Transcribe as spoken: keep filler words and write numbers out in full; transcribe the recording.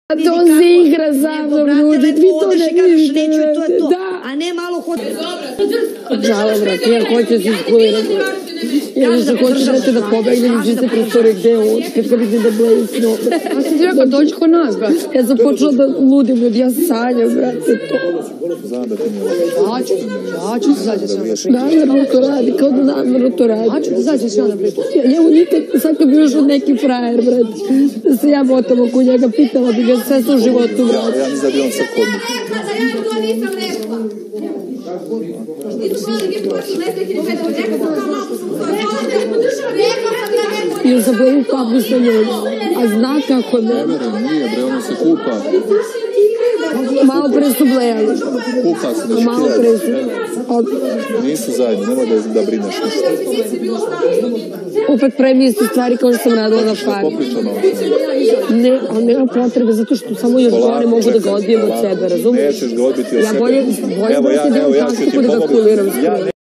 To se igra za mnom, ljudi, vi to ne vidite. Da. A ne malo hod... Žala, brate, ja hoću se iskuliram. Ja više hoću, brate, da pobegnem iz iste prostore gde je on, kad ga vidim da bleji sno. A si ti rekao, dođi kod nas, brate. Ja sam počela da ludim, ljudi, ja sanjam, brate, to. Znam da ti nije lako. Ja ću, ja ću se zađe sve onda pričati. Namjerno to radi, kao da namjerno to radi. Ja ću se zađe sve onda pričati. Ja evo nikad, sad kad bi još od neki frajer, brate, da se ja motam oko njega, pitala bi ga sve su u životu, brate. Ja mislim da bi on sad kod njih. Da ja to nisam rekla. Jer sam bila u kapu sa njom, a zna kako ne. Ne verujem, nije bre, ono se kupa. Malo pre su blejali. Kupa se, A malo pre su. Nisu zajedno, nemoj da, da brineš ništa. Opet premi istu stvari kao što sam radila na faru. Popričano. Ne, ali nema potrebe, zato što samo još gore mogu da ga odbijem od sebe, razumiješ? Nećeš ga odbiti od Ja sebe. bolje, bolje Evo, da ja, se evo, dam ja ću ti taktiku da ga pomogu. kuliram Ja skroz.